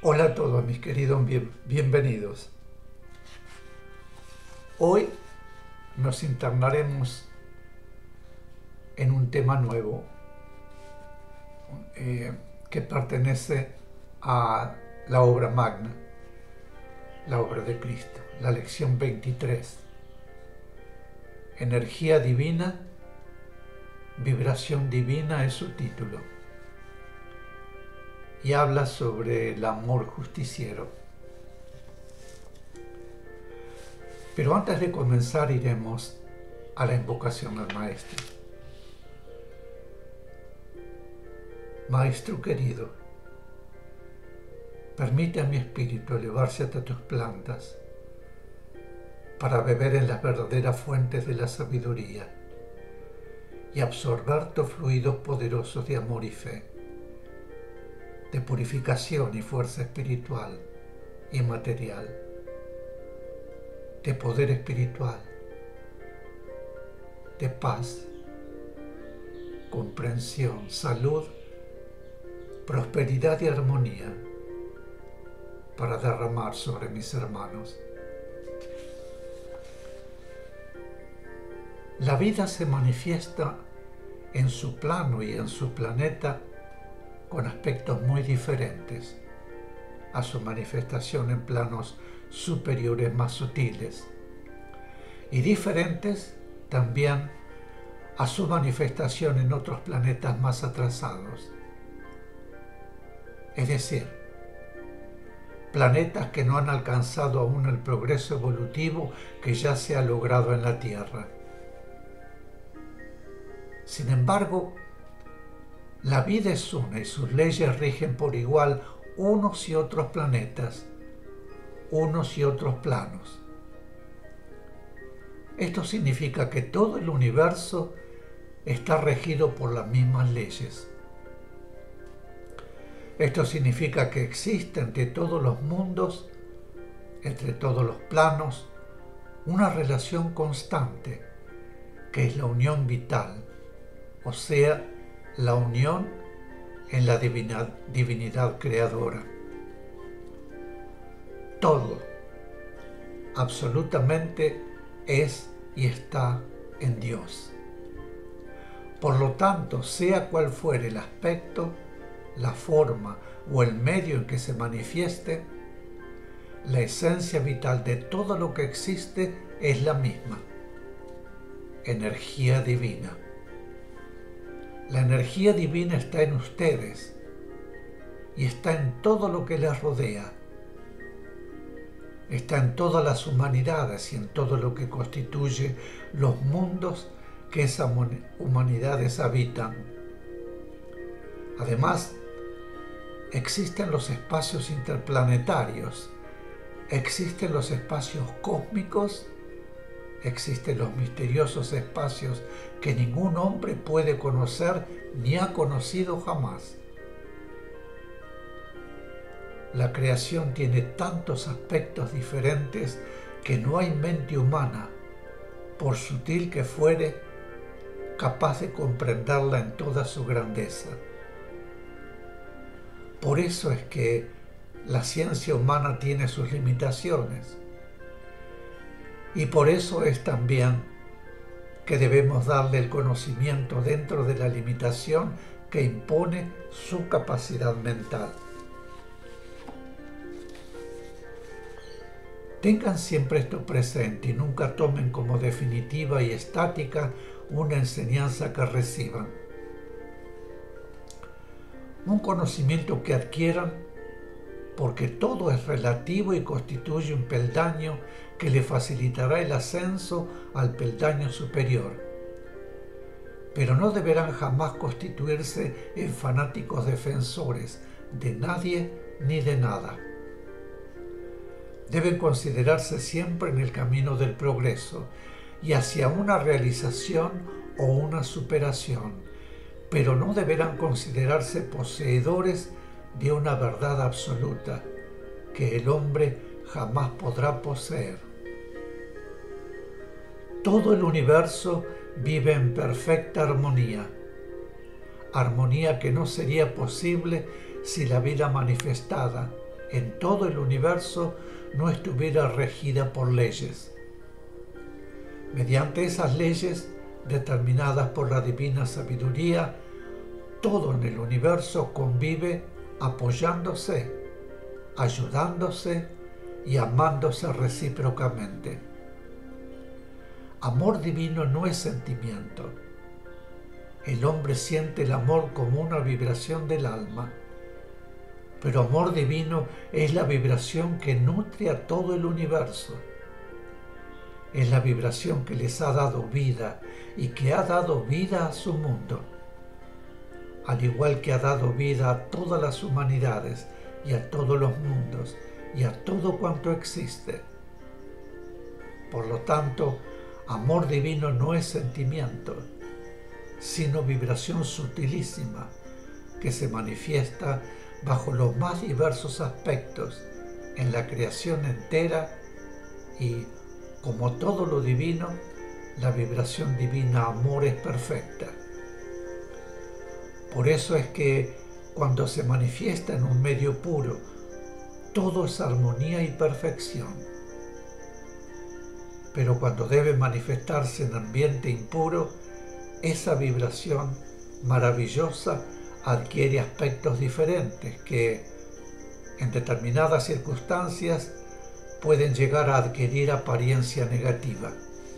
Hola a todos mis queridos, bienvenidos. Hoy nos internaremos en un tema nuevo que pertenece a la obra magna, la obra de Cristo, la lección 23. Energía divina, vibración divina es su título. Y habla sobre el amor justiciero. Pero antes de comenzar iremos a la invocación al Maestro. Maestro querido, permite a mi espíritu elevarse hasta tus plantas para beber en las verdaderas fuentes de la sabiduría y absorber tus fluidos poderosos de amor y fe, de purificación y fuerza espiritual y material, de poder espiritual, de paz, comprensión, salud, prosperidad y armonía para derramar sobre mis hermanos. La vida se manifiesta en su plano y en su planeta con aspectos muy diferentes a su manifestación en planos superiores más sutiles y diferentes también a su manifestación en otros planetas más atrasados. Es decir, planetas que no han alcanzado aún el progreso evolutivo que ya se ha logrado en la Tierra. Sin embargo, la vida es una y sus leyes rigen por igual unos y otros planetas, unos y otros planos. Esto significa que todo el universo está regido por las mismas leyes. Esto significa que existe entre todos los mundos, entre todos los planos, una relación constante, que es la unión vital, o sea, la unión en la divinidad creadora. Todo, absolutamente, es y está en Dios. Por lo tanto, sea cual fuere el aspecto, la forma o el medio en que se manifieste, la esencia vital de todo lo que existe es la misma: energía divina. La energía divina está en ustedes y está en todo lo que les rodea. Está en todas las humanidades y en todo lo que constituye los mundos que esas humanidades habitan. Además, existen los espacios interplanetarios, existen los espacios cósmicos, existen los misteriosos espacios que ningún hombre puede conocer ni ha conocido jamás. La creación tiene tantos aspectos diferentes que no hay mente humana, por sutil que fuere, capaz de comprenderla en toda su grandeza. Por eso es que la ciencia humana tiene sus limitaciones. Y por eso es también que debemos darle el conocimiento dentro de la limitación que impone su capacidad mental. Tengan siempre esto presente y nunca tomen como definitiva y estática una enseñanza que reciban. Un conocimiento que adquieran, porque todo es relativo y constituye un peldaño que le facilitará el ascenso al peldaño superior. Pero no deberán jamás constituirse en fanáticos defensores de nadie ni de nada. Deben considerarse siempre en el camino del progreso y hacia una realización o una superación, pero no deberán considerarse poseedores de una verdad absoluta que el hombre jamás podrá poseer. Todo el universo vive en perfecta armonía, armonía que no sería posible si la vida manifestada en todo el universo no estuviera regida por leyes. Mediante esas leyes, determinadas por la divina sabiduría, todo en el universo convive apoyándose, ayudándose y amándose recíprocamente. Amor divino no es sentimiento. El hombre siente el amor como una vibración del alma, pero amor divino es la vibración que nutre a todo el universo. Es la vibración que les ha dado vida y que ha dado vida a su mundo, al igual que ha dado vida a todas las humanidades y a todos los mundos y a todo cuanto existe. Por lo tanto, amor divino no es sentimiento, sino vibración sutilísima que se manifiesta bajo los más diversos aspectos en la creación entera y, como todo lo divino, la vibración divina amor es perfecta. Por eso es que cuando se manifiesta en un medio puro, todo es armonía y perfección. Pero cuando debe manifestarse en ambiente impuro, esa vibración maravillosa adquiere aspectos diferentes que, en determinadas circunstancias, pueden llegar a adquirir apariencia negativa.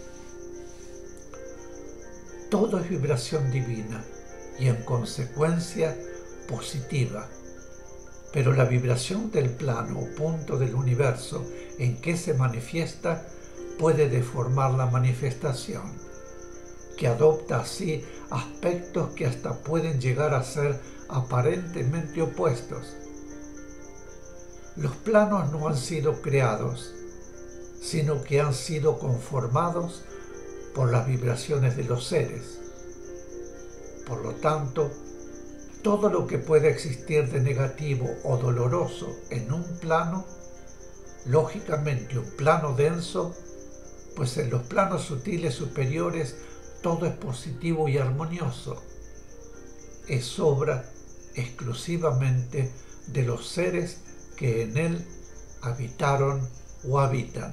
Todo es vibración divina y, en consecuencia, positiva, pero la vibración del plano o punto del universo en que se manifiesta puede deformar la manifestación, que adopta así aspectos que hasta pueden llegar a ser aparentemente opuestos. Los planos no han sido creados, sino que han sido conformados por las vibraciones de los seres. Por lo tanto, todo lo que puede existir de negativo o doloroso en un plano, lógicamente un plano denso, pues en los planos sutiles superiores todo es positivo y armonioso, es obra exclusivamente de los seres que en él habitaron o habitan.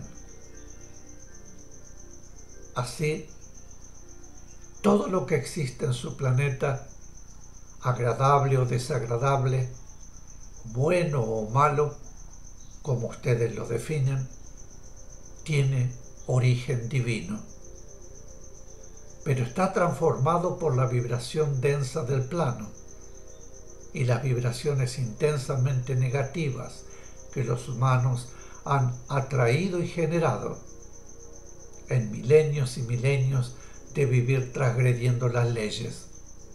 Así, todo lo que existe en su planeta, agradable o desagradable, bueno o malo, como ustedes lo definen, tiene origen divino, pero está transformado por la vibración densa del plano y las vibraciones intensamente negativas que los humanos han atraído y generado en milenios y milenios de vivir transgrediendo las leyes.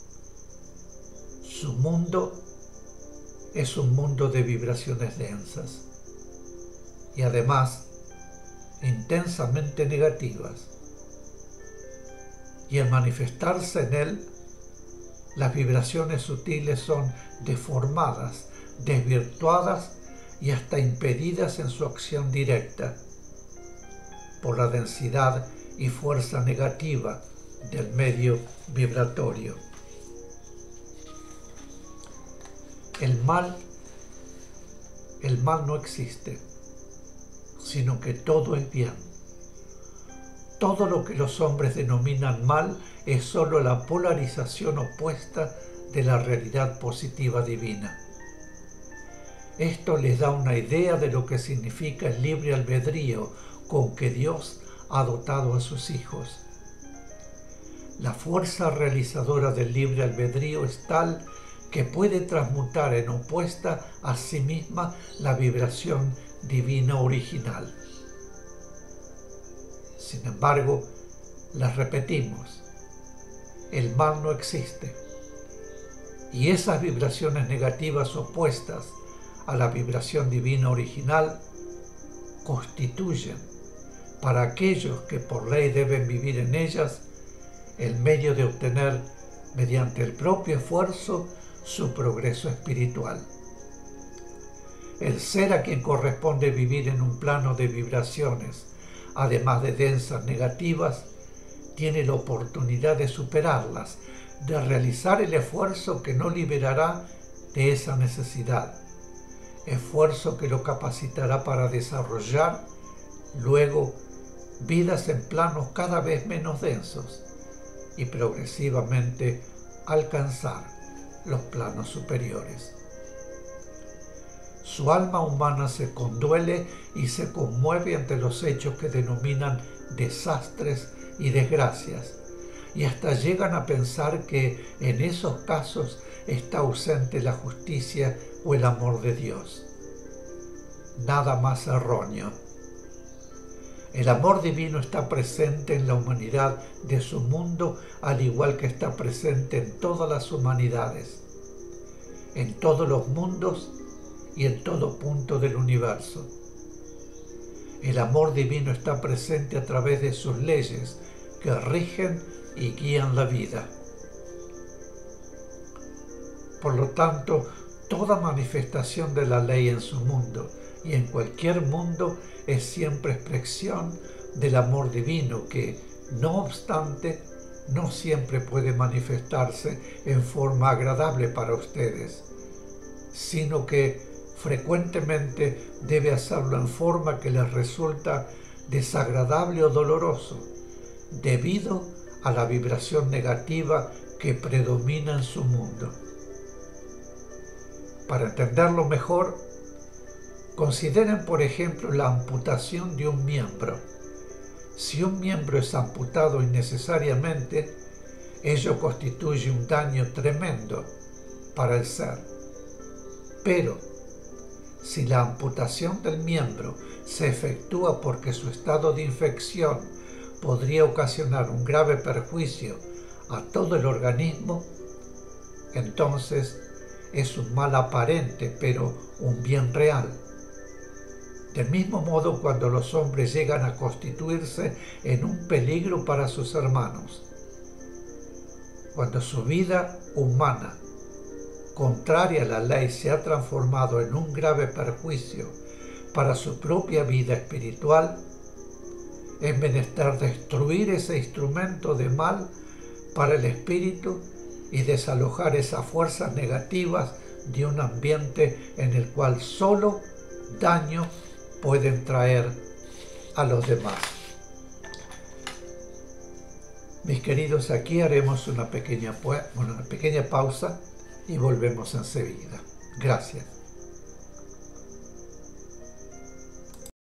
Su mundo es un mundo de vibraciones densas y además intensamente negativas, y al manifestarse en él, las vibraciones sutiles son deformadas, desvirtuadas y hasta impedidas en su acción directa por la densidad y fuerza negativa del medio vibratorio. El mal no existe, sino que todo es bien. Todo lo que los hombres denominan mal es sólo la polarización opuesta de la realidad positiva divina. Esto les da una idea de lo que significa el libre albedrío con que Dios ha dotado a sus hijos. La fuerza realizadora del libre albedrío es tal que puede transmutar en opuesta a sí misma la vibración divina original. Sin embargo, las repetimos, el mal no existe, y esas vibraciones negativas opuestas a la vibración divina original constituyen, para aquellos que por ley deben vivir en ellas, el medio de obtener, mediante el propio esfuerzo, su progreso espiritual. El ser a quien corresponde vivir en un plano de vibraciones, además de densas negativas, tiene la oportunidad de superarlas, de realizar el esfuerzo que no liberará de esa necesidad, esfuerzo que lo capacitará para desarrollar luego vidas en planos cada vez menos densos y progresivamente alcanzar los planos superiores. Su alma humana se conduele y se conmueve ante los hechos que denominan desastres y desgracias, y hasta llegan a pensar que en esos casos está ausente la justicia o el amor de Dios. Nada más erróneo. El amor divino está presente en la humanidad de su mundo, al igual que está presente en todas las humanidades, en todos los mundos y en todo punto del universo. El amor divino está presente a través de sus leyes que rigen y guían la vida. Por lo tanto, toda manifestación de la ley en su mundo y en cualquier mundo es siempre expresión del amor divino que, no obstante, no siempre puede manifestarse en forma agradable para ustedes, sino que frecuentemente debe hacerlo en forma que les resulta desagradable o doloroso, debido a la vibración negativa que predomina en su mundo. Para entenderlo mejor, consideren, por ejemplo, la amputación de un miembro. Si un miembro es amputado innecesariamente, ello constituye un daño tremendo para el ser. Pero, si la amputación del miembro se efectúa porque su estado de infección podría ocasionar un grave perjuicio a todo el organismo, entonces es un mal aparente, pero un bien real. Del mismo modo, cuando los hombres llegan a constituirse en un peligro para sus hermanos, cuando su vida humana, contraria a la ley, se ha transformado en un grave perjuicio para su propia vida espiritual, es menester destruir ese instrumento de mal para el espíritu y desalojar esas fuerzas negativas de un ambiente en el cual solo daño pueden traer a los demás. Mis queridos, aquí haremos una pequeña pausa y volvemos enseguida. Gracias.